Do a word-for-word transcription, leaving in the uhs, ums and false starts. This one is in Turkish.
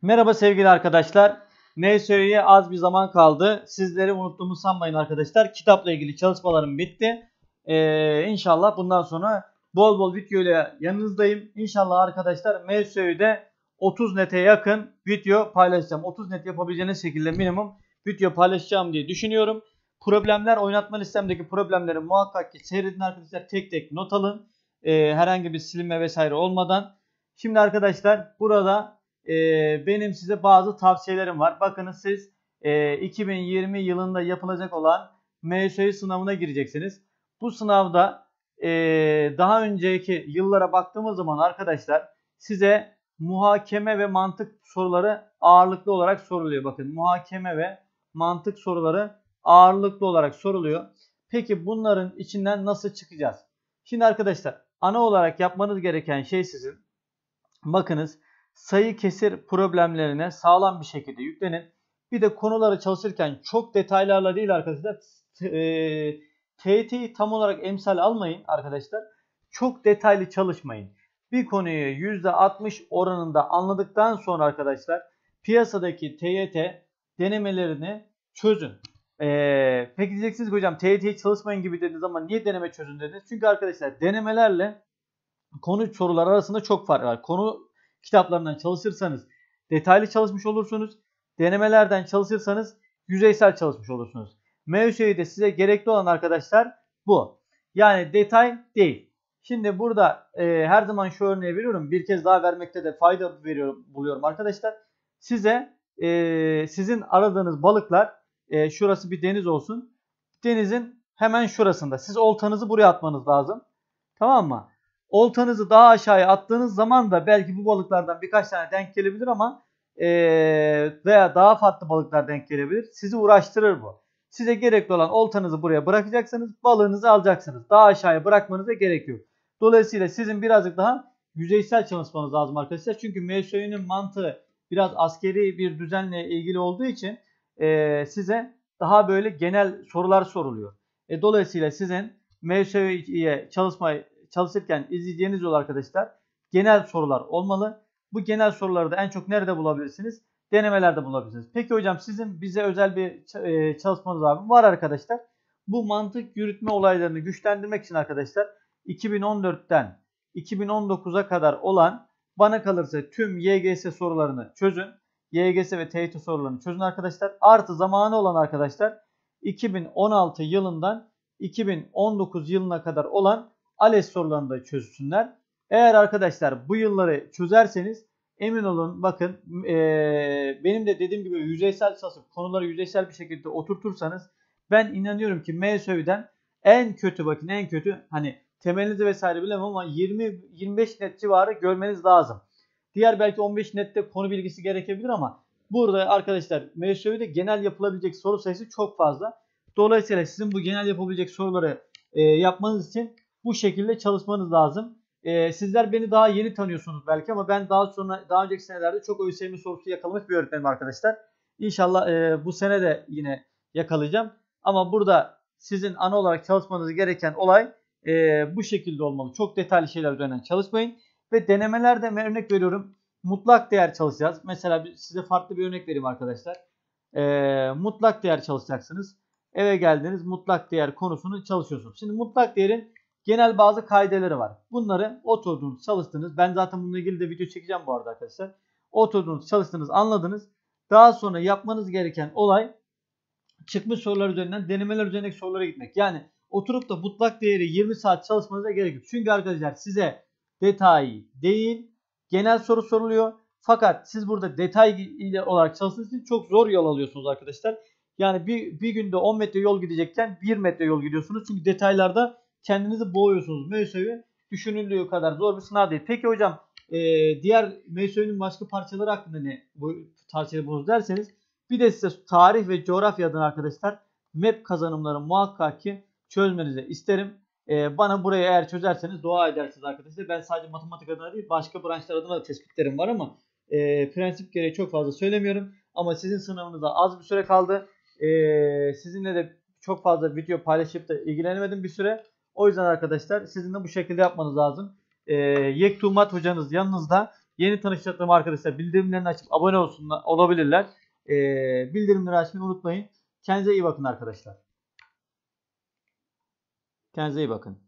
Merhaba sevgili arkadaşlar. M S Ö'ye az bir zaman kaldı. Sizleri unuttuğumu sanmayın arkadaşlar. Kitapla ilgili çalışmalarım bitti. Ee, İnşallah bundan sonra bol bol video ile yanınızdayım. İnşallah arkadaşlar M S Ö'de otuz nete yakın video paylaşacağım. otuz net yapabileceğiniz şekilde minimum video paylaşacağım diye düşünüyorum. Problemler, oynatma listemdeki problemleri muhakkak ki seyredin arkadaşlar. Tek tek not alın. Ee, herhangi bir silinme vesaire olmadan. Şimdi arkadaşlar burada Ee, benim size bazı tavsiyelerim var. Bakınız siz e, iki bin yirmi yılında yapılacak olan M S Ö sınavına gireceksiniz. Bu sınavda e, daha önceki yıllara baktığımız zaman arkadaşlar size muhakeme ve mantık soruları ağırlıklı olarak soruluyor. Bakın muhakeme ve mantık soruları ağırlıklı olarak soruluyor. Peki bunların içinden nasıl çıkacağız? Şimdi arkadaşlar ana olarak yapmanız gereken şey sizin bakınız sayı kesir problemlerine sağlam bir şekilde yüklenin. Bir de konuları çalışırken çok detaylarla değil arkadaşlar. T Y T'yi tam olarak emsal almayın arkadaşlar. Çok detaylı çalışmayın. Bir konuyu yüzde altmış oranında anladıktan sonra arkadaşlar piyasadaki T Y T denemelerini çözün. Ee, peki diyeceksiniz ki hocam T Y T'yi çalışmayın gibi dediniz ama niye deneme çözün dediniz? Çünkü arkadaşlar denemelerle konu sorular arasında çok fark var. Konu kitaplarından çalışırsanız detaylı çalışmış olursunuz. Denemelerden çalışırsanız yüzeysel çalışmış olursunuz. M S Ö'de size gerekli olan arkadaşlar bu. Yani detay değil. Şimdi burada e, her zaman şu örneği veriyorum. Bir kez daha vermekte de fayda veriyorum, buluyorum arkadaşlar. Size e, sizin aradığınız balıklar e, şurası bir deniz olsun. Denizin hemen şurasında. Siz oltanızı buraya atmanız lazım. Tamam mı? Oltanızı daha aşağıya attığınız zaman da belki bu balıklardan birkaç tane denk gelebilir ama e, veya daha farklı balıklar denk gelebilir. Sizi uğraştırır bu. Size gerekli olan oltanızı buraya bırakacaksınız. Balığınızı alacaksınız. Daha aşağıya bırakmanıza gerek yok. Dolayısıyla sizin birazcık daha yüzeysel çalışmanız lazım arkadaşlar. Çünkü M S Ö'nün mantığı biraz askeri bir düzenle ilgili olduğu için e, size daha böyle genel sorular soruluyor. E, dolayısıyla sizin M S Ö'ye çalışmayı çalışırken izleyeceğiniz yol arkadaşlar genel sorular olmalı. Bu genel soruları da en çok nerede bulabilirsiniz? Denemelerde bulabilirsiniz. Peki hocam sizin bize özel bir çalışmanız var mı? Var arkadaşlar. Bu mantık yürütme olaylarını güçlendirmek için arkadaşlar iki bin on dörtten iki bin on dokuza kadar olan bana kalırsa tüm Y G S sorularını çözün. Y G S ve T Y T sorularını çözün arkadaşlar. Artı zamanı olan arkadaşlar iki bin on altı yılından iki bin on dokuz yılına kadar olan ALES sorularını da çözsünler. Eğer arkadaşlar bu yılları çözerseniz emin olun bakın e, benim de dediğim gibi yüzeysel çalışıp konuları yüzeysel bir şekilde oturtursanız ben inanıyorum ki M S Ö'den en kötü bakın en kötü hani temelinizi vesaire bilemem ama yirmi yirmi beş net civarı görmeniz lazım. Diğer belki on beş nette konu bilgisi gerekebilir ama burada arkadaşlar M S Ö'de genel yapılabilecek soru sayısı çok fazla. Dolayısıyla sizin bu genel yapabilecek soruları e, yapmanız için bu şekilde çalışmanız lazım. Ee, sizler beni daha yeni tanıyorsunuz belki ama ben daha sonra daha önceki senelerde çok ÖSYM sorusu yakalamış bir öğretmenim arkadaşlar. İnşallah e, bu sene de yine yakalayacağım. Ama burada sizin ana olarak çalışmanız gereken olay e, bu şekilde olmalı. Çok detaylı şeyler üzerinden çalışmayın. Ve denemelerde örnek veriyorum. Mutlak değer çalışacağız. Mesela size farklı bir örnek vereyim arkadaşlar. E, mutlak değer çalışacaksınız. Eve geldiniz mutlak değer konusunu çalışıyorsunuz. Şimdi mutlak değerin genel bazı kaideleri var. Bunları oturdunuz, çalıştınız. Ben zaten bununla ilgili de video çekeceğim bu arada arkadaşlar. Oturdunuz, çalıştınız, anladınız. Daha sonra yapmanız gereken olay çıkmış sorular üzerinden denemeler üzerindeki sorulara gitmek. Yani oturup da mutlak değeri yirmi saat çalışmanıza gerek yok. Çünkü arkadaşlar size detay değil, genel soru soruluyor. Fakat siz burada detay ile olarak çalıştığınız için çok zor yol alıyorsunuz arkadaşlar. Yani bir, bir günde on metre yol gidecekken bir metre yol gidiyorsunuz. Çünkü detaylarda kendinizi boğuyorsunuz. M S Ö düşünüldüğü kadar zor bir sınav değil. Peki hocam e, diğer M S Ö'nün başka parçaları hakkında ne bu tartışılır bunu derseniz bir de size tarih ve coğrafyadan arkadaşlar M E P kazanımları muhakkak ki çözmenizi isterim. E, bana burayı eğer çözerseniz dua edersiniz arkadaşlar. Ben sadece matematik adına değil başka branşlar adına da tespitlerim var ama e, prensip gereği çok fazla söylemiyorum. Ama sizin sınavınıza az bir süre kaldı. E, sizinle de çok fazla video paylaşıp da ilgilenemedim bir süre. O yüzden arkadaşlar sizin de bu şekilde yapmanız lazım. E, Yektumat hocanız yanınızda. Yeni tanıştırdığım arkadaşlar bildirimlerini açıp abone olsunlar, olabilirler. Ee, bildirimleri açmayı unutmayın. Kendinize iyi bakın arkadaşlar. Kendinize iyi bakın.